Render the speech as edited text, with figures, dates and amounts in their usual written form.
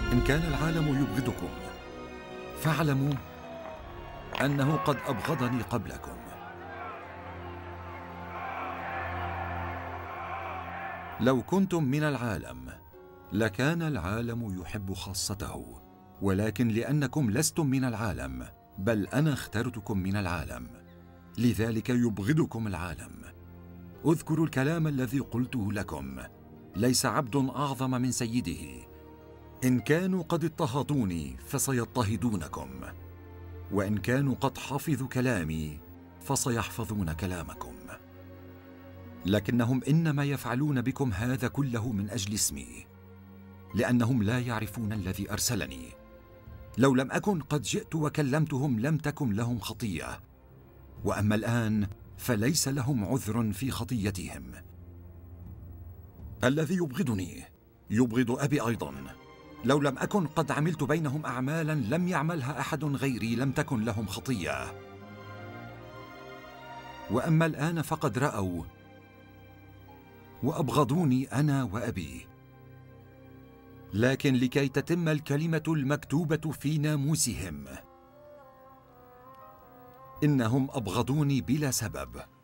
إن كان العالم يبغضكم فاعلموا أنه قد أبغضني قبلكم. لو كنتم من العالم لكان العالم يحب خاصته، ولكن لأنكم لستم من العالم بل أنا اخترتكم من العالم، لذلك يبغضكم العالم. اذكروا الكلام الذي قلته لكم: ليس عبد أعظم من سيده. إن كانوا قد اضطهدوني فسيضطهدونكم، وإن كانوا قد حفظوا كلامي فسيحفظون كلامكم. لكنهم إنما يفعلون بكم هذا كله من أجل اسمي، لأنهم لا يعرفون الذي أرسلني. لو لم أكن قد جئت وكلمتهم لم تكن لهم خطية، وأما الآن فليس لهم عذر في خطيتهم. الذي يبغضني يبغض أبي أيضا. لو لم أكن قد عملت بينهم أعمالا لم يعملها أحد غيري لم تكن لهم خطية. وأما الآن فقد رأوا وأبغضوني أنا وأبي. لكن لكي تتم الكلمة المكتوبة في ناموسهم: إنهم أبغضوني بلا سبب.